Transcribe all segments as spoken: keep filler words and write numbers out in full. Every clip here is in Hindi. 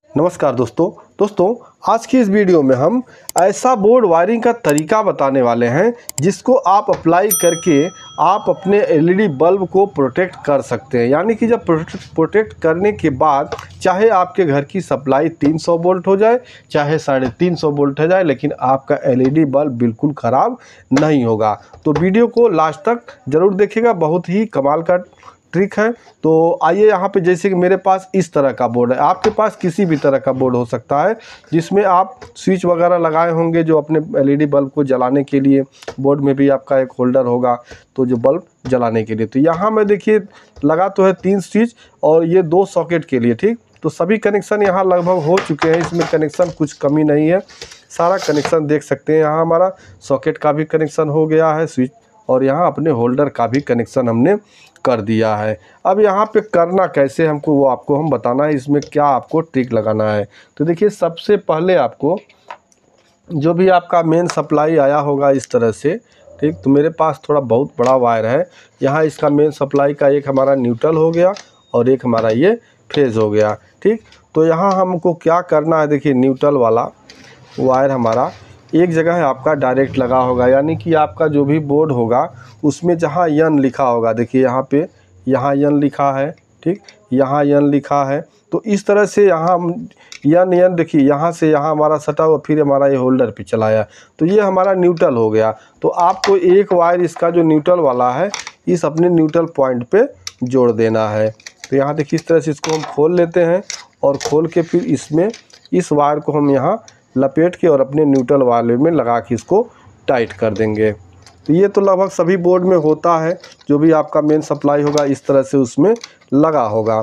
नमस्कार दोस्तों दोस्तों आज की इस वीडियो में हम ऐसा बोर्ड वायरिंग का तरीका बताने वाले हैं जिसको आप अप्लाई करके आप अपने एलईडी बल्ब को प्रोटेक्ट कर सकते हैं। यानी कि जब प्रोटेक्ट करने के बाद चाहे आपके घर की सप्लाई तीन सौ वोल्ट हो जाए चाहे साढ़े तीन सौ वोल्ट हो जाए, लेकिन आपका एलईडी बल्ब बिल्कुल ख़राब नहीं होगा। तो वीडियो को लास्ट तक ज़रूर देखिएगा, बहुत ही कमाल का ट्रिक है। तो आइए यहाँ पे, जैसे कि मेरे पास इस तरह का बोर्ड है, आपके पास किसी भी तरह का बोर्ड हो सकता है जिसमें आप स्विच वगैरह लगाए होंगे जो अपने एलईडी बल्ब को जलाने के लिए। बोर्ड में भी आपका एक होल्डर होगा तो जो बल्ब जलाने के लिए। तो यहाँ मैं देखिए लगा तो है तीन स्विच और ये दो सॉकेट के लिए, ठीक। तो सभी कनेक्शन यहाँ लगभग हो चुके हैं, इसमें कनेक्शन कुछ कमी नहीं है, सारा कनेक्शन देख सकते हैं। यहाँ हमारा सॉकेट का भी कनेक्शन हो गया है स्विच, और यहाँ अपने होल्डर का भी कनेक्शन हमने कर दिया है। अब यहाँ पे करना कैसे हमको वो आपको हम बताना है, इसमें क्या आपको ट्रिक लगाना है। तो देखिए सबसे पहले आपको जो भी आपका मेन सप्लाई आया होगा इस तरह से, ठीक। तो मेरे पास थोड़ा बहुत बड़ा वायर है, यहाँ इसका मेन सप्लाई का एक हमारा न्यूट्रल हो गया और एक हमारा ये फेज हो गया, ठीक। तो यहाँ हमको क्या करना है, देखिए न्यूट्रल वाला वायर हमारा एक जगह है आपका डायरेक्ट लगा होगा, यानी कि आपका जो भी बोर्ड होगा उसमें जहाँ यन लिखा होगा, देखिए यहाँ पे यहाँ यन लिखा है, ठीक, यहाँ यन लिखा है। तो इस तरह से यहाँ यन यन देखिए यहाँ से यहाँ हमारा सटा हुआ, फिर हमारा ये होल्डर पे चलाया, तो ये हमारा न्यूट्रल हो गया। तो आपको एक वायर इसका जो न्यूट्रल वाला है इस अपने न्यूट्रल पॉइंट पे जोड़ देना है। तो यहाँ देखिए इस तरह से इसको हम खोल लेते हैं और खोल के फिर इसमें इस वायर को हम यहाँ लपेट के और अपने न्यूट्रल वाले में लगा के इसको टाइट कर देंगे। तो ये तो लगभग सभी बोर्ड में होता है, जो भी आपका मेन सप्लाई होगा इस तरह से उसमें लगा होगा।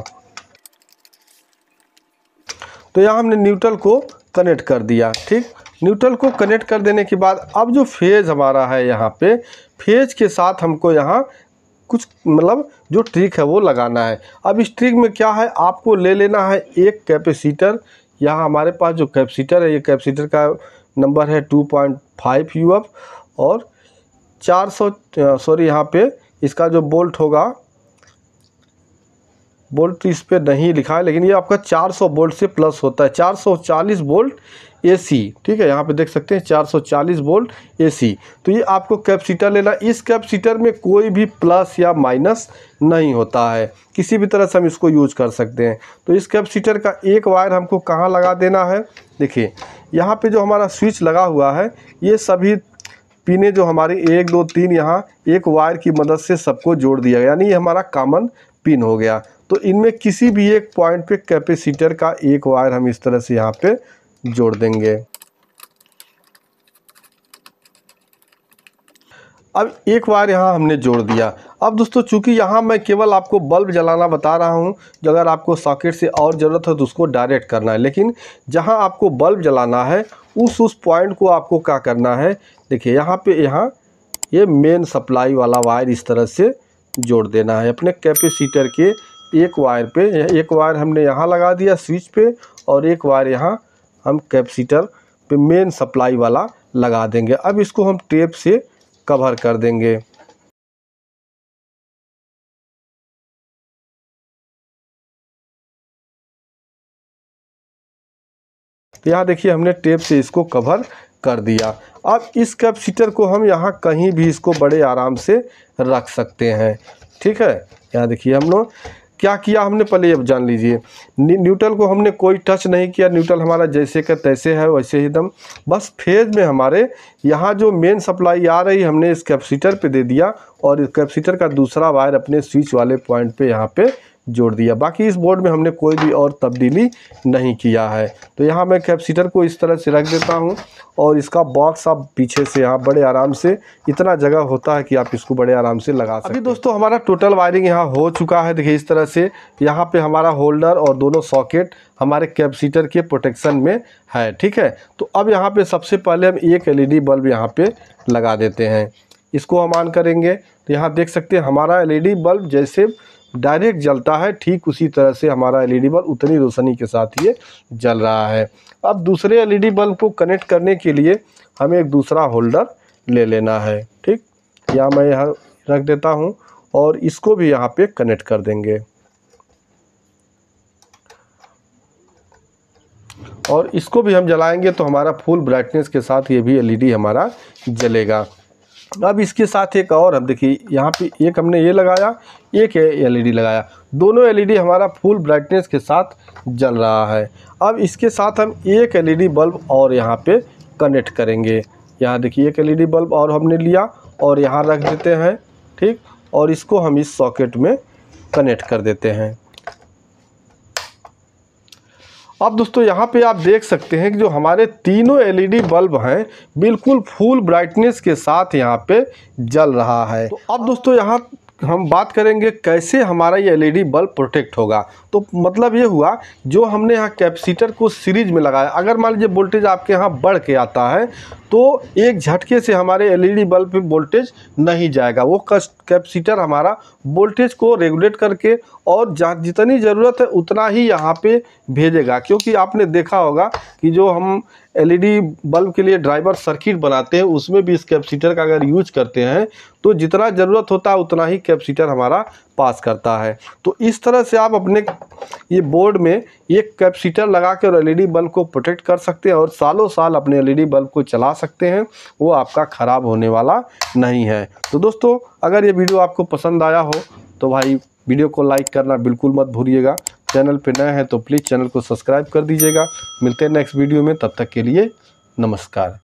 तो यहाँ हमने न्यूट्रल को कनेक्ट कर दिया, ठीक। न्यूट्रल को कनेक्ट कर देने के बाद अब जो फेज हमारा है, यहाँ पे फेज के साथ हमको यहाँ कुछ मतलब जो ट्रिक है वो लगाना है। अब इस ट्रिक में क्या है, आपको ले लेना है एक कैपेसिटर। यहाँ हमारे पास जो कैपेसिटर है, ये कैपेसिटर का नंबर है two point five U F और चार सौ सॉरी यहाँ पे इसका जो बोल्ट होगा, बोल्ट इस पे नहीं लिखा है, लेकिन ये आपका चार सौ वोल्ट से प्लस होता है, चार सौ चालीस वोल्ट एसी, ठीक है। यहाँ पे देख सकते हैं चार सौ चालीस वोल्ट एसी। तो ये आपको कैपेसिटर लेना। इस कैपेसिटर में कोई भी प्लस या माइनस नहीं होता है, किसी भी तरह से हम इसको यूज कर सकते हैं। तो इस कैपेसिटर का एक वायर हमको कहाँ लगा देना है, देखिए यहाँ पे जो हमारा स्विच लगा हुआ है ये सभी पिने जो हमारी एक दो तीन यहाँ एक वायर की मदद से सबको जोड़ दिया गया, यानी ये हमारा कॉमन पिन हो गया। तो इनमें किसी भी एक पॉइंट पे कैपेसिटर का एक वायर हम इस तरह से यहाँ पे जोड़ देंगे। अब एक वायर यहाँ हमने जोड़ दिया। अब दोस्तों चूंकि यहाँ मैं केवल आपको बल्ब जलाना बता रहा हूँ, जो अगर आपको सॉकेट से और ज़रूरत है तो उसको डायरेक्ट करना है, लेकिन जहाँ आपको बल्ब जलाना है उस उस पॉइंट को आपको क्या करना है, देखिए यहाँ पे यहाँ ये मेन सप्लाई वाला वायर इस तरह से जोड़ देना है अपने कैपेसिटर के एक वायर पे। एक वायर हमने यहाँ लगा दिया स्विच पे और एक वायर यहाँ हम कैपेसिटर पे मेन सप्लाई वाला लगा देंगे। अब इसको हम टेप से कवर कर देंगे। तो यहाँ देखिए हमने टेप से इसको कवर कर दिया। अब इस कैपेसिटर को हम यहाँ कहीं भी इसको बड़े आराम से रख सकते हैं, ठीक है। यहाँ देखिए हम लोग क्या किया हमने, पहले अब जान लीजिए। न्यूट्रल को हमने कोई टच नहीं किया, न्यूट्रल हमारा जैसे का तैसे है वैसे ही दम। बस फेज में हमारे यहाँ जो मेन सप्लाई आ रही हमने इस कैपेसिटर पे दे दिया और इस कैपेसिटर का दूसरा वायर अपने स्विच वाले पॉइंट पे यहाँ पे जोड़ दिया। बाकी इस बोर्ड में हमने कोई भी और तब्दीली नहीं किया है। तो यहाँ मैं कैपेसिटर को इस तरह से रख देता हूँ और इसका बॉक्स आप पीछे से यहाँ बड़े आराम से, इतना जगह होता है कि आप इसको बड़े आराम से लगा सकते हैं। अभी दोस्तों हमारा टोटल वायरिंग यहाँ हो चुका है, देखिए इस तरह से यहाँ पे हमारा होल्डर और दोनों सॉकेट हमारे कैपेसिटर के प्रोटेक्शन में है, ठीक है। तो अब यहाँ पे सबसे पहले हम एक एलईडी बल्ब यहाँ पे लगा देते हैं, इसको हम ऑन करेंगे। तो यहाँ देख सकते हैं हमारा एलईडी बल्ब जैसे डायरेक्ट जलता है ठीक उसी तरह से हमारा एलईडी बल्ब उतनी रोशनी के साथ ये जल रहा है। अब दूसरे एलईडी बल्ब को कनेक्ट करने के लिए हमें एक दूसरा होल्डर ले लेना है, ठीक। या मैं यहाँ रख देता हूँ और इसको भी यहाँ पे कनेक्ट कर देंगे। और इसको भी हम जलाएंगे तो हमारा फुल ब्राइटनेस के साथ ये भी एलईडी हमारा जलेगा। अब इसके साथ एक और, अब देखिए यहाँ पे एक हमने ये लगाया, एक एलईडी लगाया, दोनों एलईडी हमारा फुल ब्राइटनेस के साथ जल रहा है। अब इसके साथ हम एक एलईडी बल्ब और यहाँ पे कनेक्ट करेंगे। यहाँ देखिए एक एलईडी बल्ब और हमने लिया और यहाँ रख देते हैं, ठीक, और इसको हम इस सॉकेट में कनेक्ट कर देते हैं। अब दोस्तों यहाँ पे आप देख सकते हैं कि जो हमारे तीनों एलईडी बल्ब हैं बिल्कुल फुल ब्राइटनेस के साथ यहाँ पे जल रहा है। तो अब दोस्तों यहाँ हम बात करेंगे कैसे हमारा ये एलईडी बल्ब प्रोटेक्ट होगा। तो मतलब ये हुआ, जो हमने यहाँ कैपेसिटर को सीरीज में लगाया, अगर मान लीजिए वोल्टेज आपके यहाँ बढ़ के आता है तो एक झटके से हमारे एलईडी बल्ब पे वोल्टेज नहीं जाएगा। वो कैपेसिटर हमारा वोल्टेज को रेगुलेट करके और जहाँ जितनी ज़रूरत है उतना ही यहाँ पे भेजेगा। क्योंकि आपने देखा होगा कि जो हम एलईडी बल्ब के लिए ड्राइवर सर्किट बनाते हैं उसमें भी इस कैपेसिटर का अगर यूज करते हैं तो जितना ज़रूरत होता है उतना ही कैपेसिटर हमारा पास करता है। तो इस तरह से आप अपने ये बोर्ड में एक कैपेसिटर लगा के और एलईडी बल्ब को प्रोटेक्ट कर सकते हैं और सालों साल अपने एलईडी बल्ब को चला सकते हैं, वो आपका ख़राब होने वाला नहीं है। तो दोस्तों अगर ये वीडियो आपको पसंद आया हो तो भाई वीडियो को लाइक करना बिल्कुल मत भूलिएगा। चैनल पे नए हैं तो प्लीज़ चैनल को सब्सक्राइब कर दीजिएगा। मिलते हैं नेक्स्ट वीडियो में, तब तक के लिए नमस्कार।